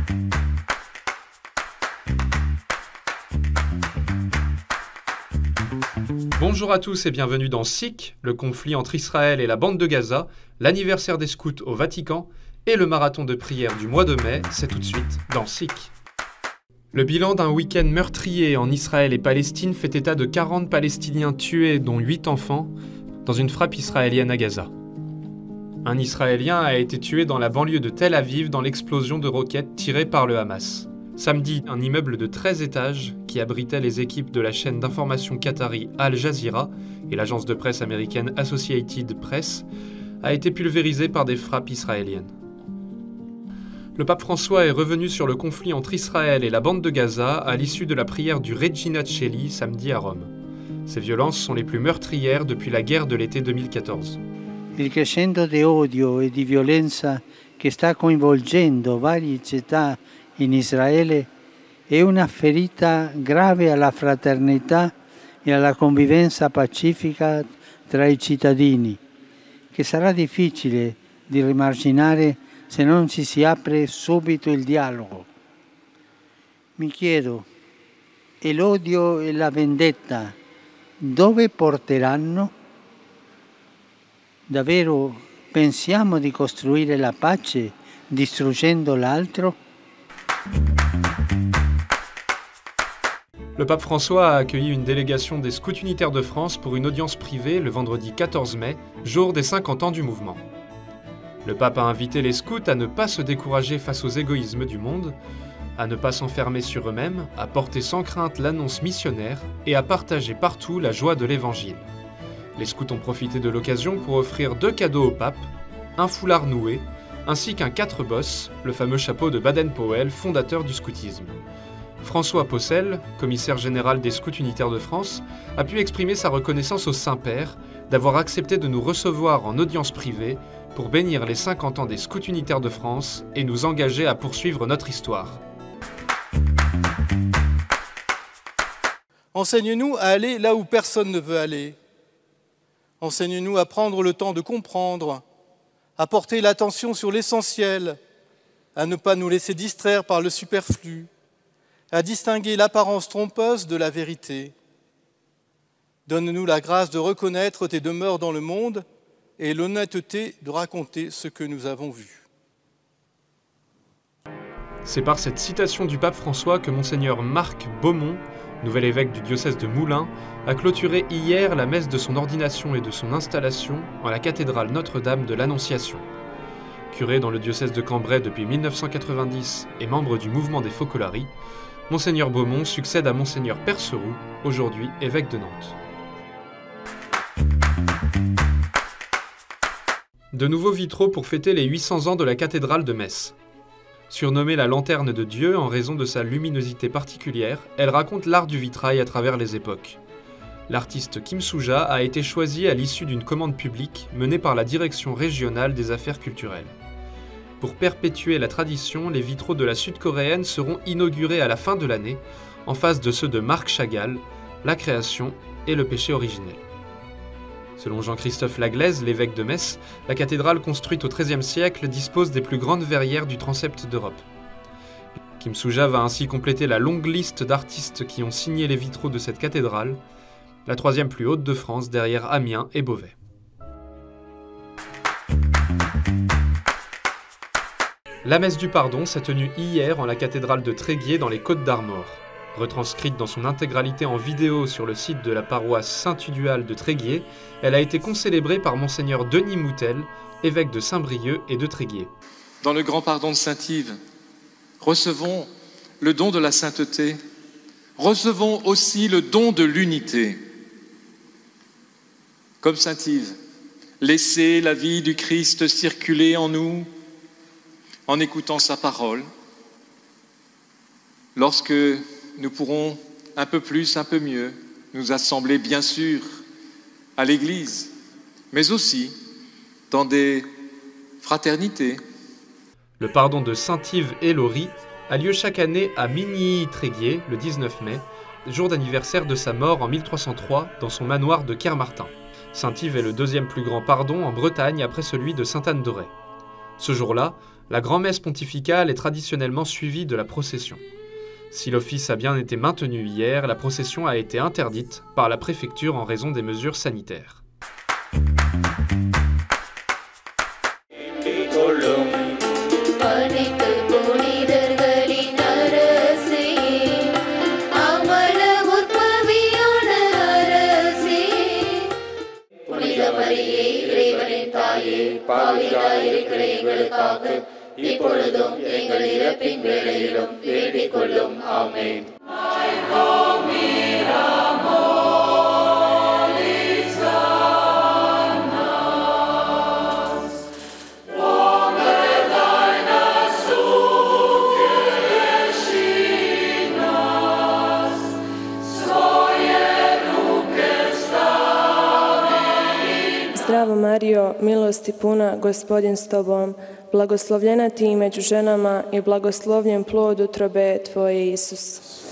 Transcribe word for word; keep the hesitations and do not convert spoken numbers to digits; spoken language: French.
Bonjour à tous et bienvenue dans S I C, le conflit entre Israël et la bande de Gaza, l'anniversaire des scouts au Vatican et le marathon de prière du mois de mai, c'est tout de suite dans S I C. Le bilan d'un week-end meurtrier en Israël et Palestine fait état de quarante Palestiniens tués, dont huit enfants, dans une frappe israélienne à Gaza. Un Israélien a été tué dans la banlieue de Tel Aviv dans l'explosion de roquettes tirées par le Hamas. Samedi, un immeuble de treize étages qui abritait les équipes de la chaîne d'information qatari Al Jazeera et l'agence de presse américaine Associated Press a été pulvérisé par des frappes israéliennes. Le pape François est revenu sur le conflit entre Israël et la bande de Gaza à l'issue de la prière du Regina Coeli samedi à Rome. Ces violences sont les plus meurtrières depuis la guerre de l'été deux mille quatorze. Il crescendo di odio e di violenza che sta coinvolgendo varie città in Israele è una ferita grave alla fraternità e alla convivenza pacifica tra i cittadini, che sarà difficile di rimarginare se non ci si apre subito il dialogo. Mi chiedo, e l'odio e la vendetta dove porteranno? Davvero pensiamo di costruire la pace distruggendo l'altro? Le pape François a accueilli une délégation des Scouts unitaires de France pour une audience privée le vendredi quatorze mai, jour des cinquante ans du mouvement. Le pape a invité les scouts à ne pas se décourager face aux égoïsmes du monde, à ne pas s'enfermer sur eux-mêmes, à porter sans crainte l'annonce missionnaire et à partager partout la joie de l'Évangile. Les scouts ont profité de l'occasion pour offrir deux cadeaux au pape, un foulard noué, ainsi qu'un quatre bosses, le fameux chapeau de Baden-Powell, fondateur du scoutisme. François Possel, commissaire général des Scouts unitaires de France, a pu exprimer sa reconnaissance au Saint-Père d'avoir accepté de nous recevoir en audience privée pour bénir les cinquante ans des Scouts unitaires de France et nous engager à poursuivre notre histoire. Enseigne-nous à aller là où personne ne veut aller. Enseigne-nous à prendre le temps de comprendre, à porter l'attention sur l'essentiel, à ne pas nous laisser distraire par le superflu, à distinguer l'apparence trompeuse de la vérité. Donne-nous la grâce de reconnaître tes demeures dans le monde et l'honnêteté de raconter ce que nous avons vu. C'est par cette citation du pape François que Monseigneur Marc Beaumont, nouvel évêque du diocèse de Moulins, a clôturé hier la messe de son ordination et de son installation en la cathédrale Notre-Dame de l'Annonciation. Curé dans le diocèse de Cambrai depuis mille neuf cent quatre-vingt-dix et membre du mouvement des Focolari, Monseigneur Beaumont succède à Monseigneur Perceroux, aujourd'hui évêque de Nantes. De nouveaux vitraux pour fêter les huit cents ans de la cathédrale de Metz. Surnommée la lanterne de Dieu en raison de sa luminosité particulière, elle raconte l'art du vitrail à travers les époques. L'artiste Kim Soo-ja a été choisi à l'issue d'une commande publique menée par la Direction régionale des affaires culturelles. Pour perpétuer la tradition, les vitraux de la sud-coréenne seront inaugurés à la fin de l'année, en face de ceux de Marc Chagall, La création et le péché originel. Selon Jean-Christophe Laglaise, l'évêque de Metz, la cathédrale construite au treizième siècle dispose des plus grandes verrières du transept d'Europe. Kim Soo-ja va ainsi compléter la longue liste d'artistes qui ont signé les vitraux de cette cathédrale, la troisième plus haute de France derrière Amiens et Beauvais. La messe du pardon s'est tenue hier en la cathédrale de Tréguier dans les Côtes-d'Armor. Retranscrite dans son intégralité en vidéo sur le site de la paroisse Saint-Tudual de Tréguier, elle a été concélébrée par Monseigneur Denis Moutel, évêque de Saint-Brieuc et de Tréguier. Dans le grand pardon de Saint-Yves, recevons le don de la sainteté, recevons aussi le don de l'unité. Comme Saint-Yves, laissez la vie du Christ circuler en nous, en écoutant sa parole. Lorsque nous pourrons un peu plus, un peu mieux, nous assembler bien sûr à l'Église, mais aussi dans des fraternités. Le pardon de Saint-Yves et Laurie a lieu chaque année à Migny-Tréguier, le dix-neuf mai, jour d'anniversaire de sa mort en mille trois cent trois dans son manoir de Kermartin. Saint-Yves est le deuxième plus grand pardon en Bretagne après celui de Sainte-Anne-d'Auray. Ce jour-là, La grand-messe pontificale est traditionnellement suivie de la procession. Si l'office a bien été maintenu hier, la procession a été interdite par la préfecture en raison des mesures sanitaires. இப்பொழுதும் எங்கள் இறப்பின் வேளையிலும் வேண்டிக் கொள்ளும். ஆமென். Zdravo Marijo, milosti puna, Gospodin s tobom, blagoslovljena ti među ženama i blagoslovljen plod utrobe tvoje, Isus.